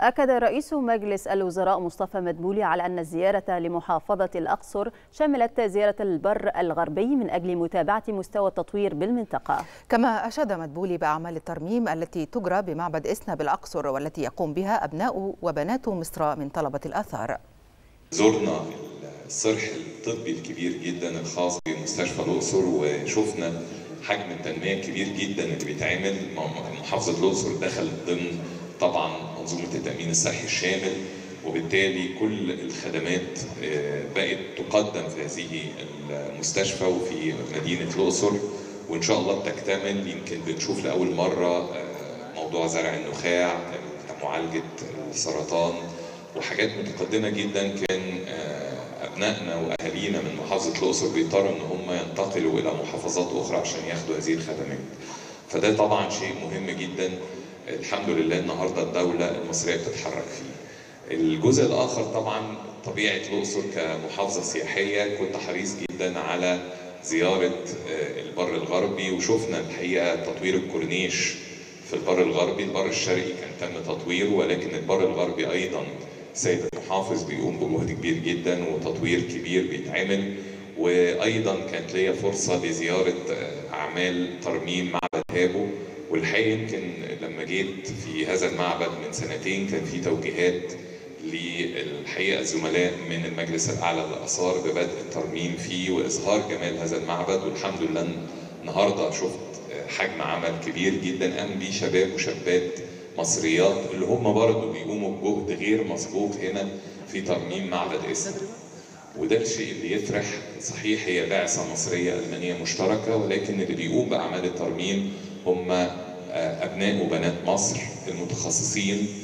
أكد رئيس مجلس الوزراء مصطفى مدبولي على أن الزيارة لمحافظة الأقصر شملت زيارة البر الغربي من أجل متابعة مستوى التطوير بالمنطقة. كما أشاد مدبولي بأعمال الترميم التي تجرى بمعبد إسنا بالأقصر والتي يقوم بها أبناء وبنات مصر من طلبة الآثار. زرنا الصرح الطبي الكبير جدا الخاص بمستشفى الأقصر وشفنا حجم التنمية الكبير جدا اللي بيتعمل. محافظة الأقصر دخلت ضمن طبعا منظومة التأمين الصحي الشامل، وبالتالي كل الخدمات بقت تقدم في هذه المستشفى وفي مدينة الأقصر، وإن شاء الله بتكتمل. يمكن بنشوف لأول مرة موضوع زرع النخاع، معالجة السرطان، وحاجات متقدمة جدا. كان أبنائنا وأهالينا من محافظة الأقصر بيضطروا إن هم ينتقلوا إلى محافظات أخرى عشان ياخدوا هذه الخدمات. فده طبعا شيء مهم جدا. الحمد لله النهارده الدولة المصرية بتتحرك فيه. الجزء الآخر طبعا طبيعة الأقصر كمحافظة سياحية، كنت حريص جدا على زيارة البر الغربي، وشفنا الحقيقة تطوير الكورنيش في البر الغربي. البر الشرقي كان تم تطويره، ولكن البر الغربي أيضا سيد المحافظ بيقوم بجهد كبير جدا وتطوير كبير بيتعمل. وأيضا كانت ليا فرصة لزيارة أعمال ترميم معبد هابو، والحقيقة يمكن لما جيت في هذا المعبد من سنتين كان في توجيهات للحقيقة الزملاء من المجلس الأعلى للآثار ببدء الترميم فيه وإظهار جمال هذا المعبد. والحمد لله النهارده شفت حجم عمل كبير جدا قام بيه شباب وشابات مصريات اللي هم برضه بيقوموا بجهد غير مسبوق هنا في ترميم معبد إسنا. وده الشيء اللي يفرح. صحيح هي بعثة مصرية ألمانية مشتركة، ولكن اللي بيقوم بأعمال الترميم هم أبناء وبنات مصر المتخصصين